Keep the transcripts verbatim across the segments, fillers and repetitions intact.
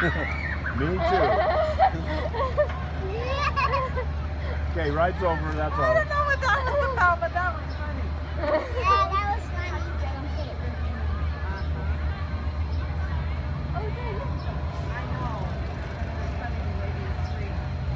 Me too. Okay, ride's over, that's all. I don't know what that was about, but that was funny. Yeah, that was funny. Oh, yeah, I know. It's funny the way these three.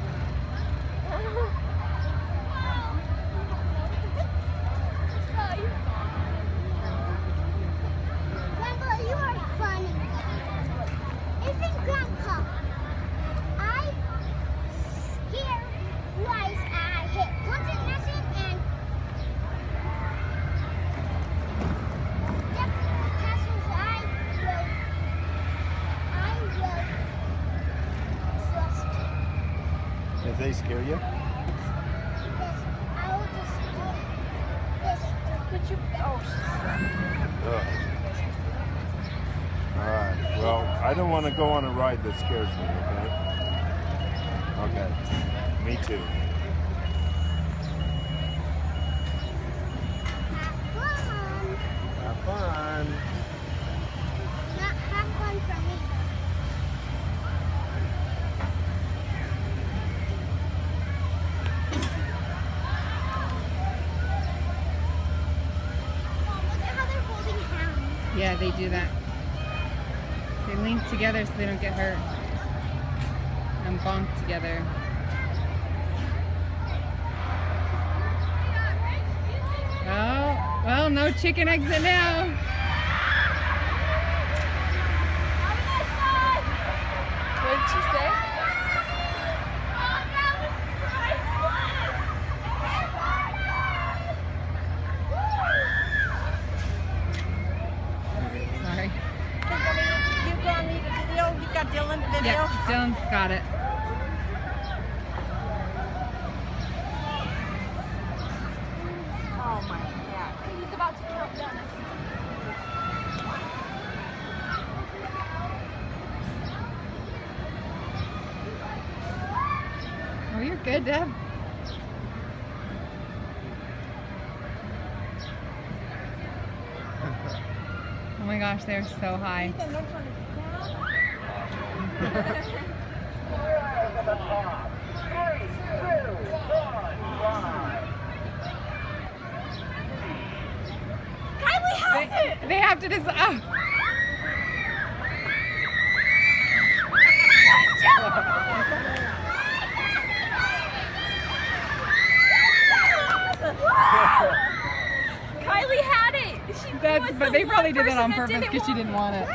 Grandpa, you are funny. Isn't Grandpa? I scare twice. I hit haunted mansion and definitely castles. I will. I will trust. If they scare you? Yes, I will just do this. But you, oh, Ugh. Alright, well, I don't want to go on a ride that scares me, okay? Okay, me too. Have fun. Have fun. Not have fun for me. Mom, look at how they're holding hands. Yeah, they do that. They link together so they don't get hurt. And bonk together. Oh, well, no chicken exit now. what did she say? Sorry. You got me the video? You got Dylan's video? Yep, Dylan's got it. Oh my God. He's about to count down. Oh, you're good, Deb. Oh my gosh, they're so high. Kylie has They, it! they have to decide. Oh. Kylie had it! She That's, was but the they probably one did that on person purpose because she didn't want it.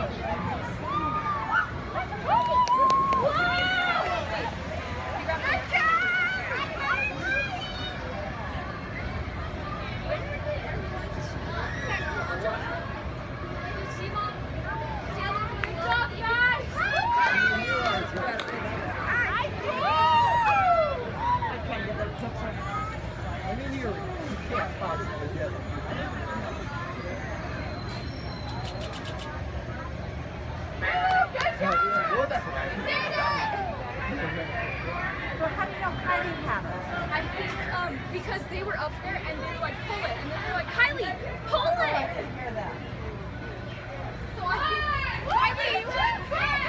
So how do you know Kylie had it? I think um, because they were up there and they were like, pull it. And then they're like, Kylie, pull it! So I think, Kylie,